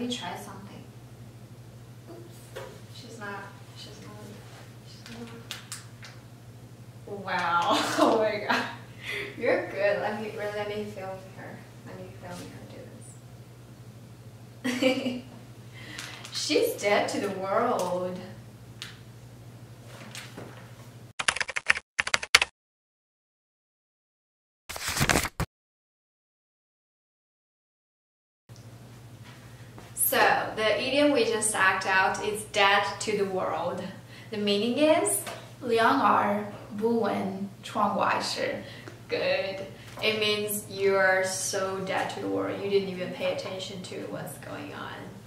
me try something. Oops. She's not. Wow. Oh my god. You're good. Let me film her. Let me film her do this. She's dead to the world. So, the idiom we just act out is dead to the world. The meaning is 两耳不闻窗外事. good. It means you're so dead to the world. You didn't even pay attention to what's going on.